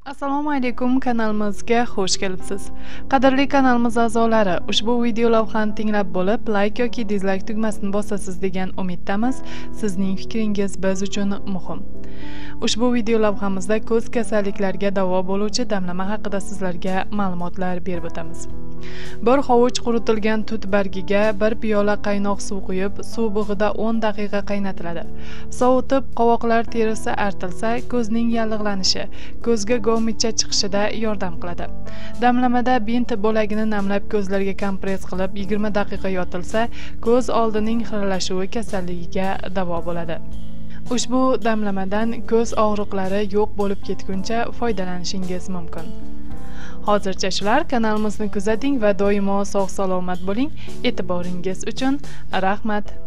Assalomu alaykum, kanalimizga xush kelibsiz. Qadrli kanalimiz a'zolari, ushbu video lavhani tinglab bo'lib, like yoki dislike tugmasini bosasiz degan umiddamiz. Sizning fikringiz biz uchun muhim. Ushbu video lavhamizda ko'z kasalliklariga davo bo'luvchi damlama haqida sizlarga ma'lumotlar berib o'tamiz. Bir hovuch quritilgan tut bargiga 1 piyola qaynoq suv quyib, suv bug'ida 10 daqiqa qaynatiladi. Sovutib, qovoqlar terisi artilsa, ko'zning yallig'lanishi, ko'zga go'micha chiqishida yordam qiladi. Damlamada bint bo'lagini namlab ko'zlarga kompress qilib 20 daqiqa yotilsa, ko'z oldining xiralashuvi kasalligiga davo bo'ladi. Ushbu damlamadan ko'z og'riqlari yo'q bo'lib ketguncha foydalanishingiz mumkin. Hozircha shular, kanalimizni kuzating va doimo sog' salomat bo'ling. E'tiboringiz uchun rahmat.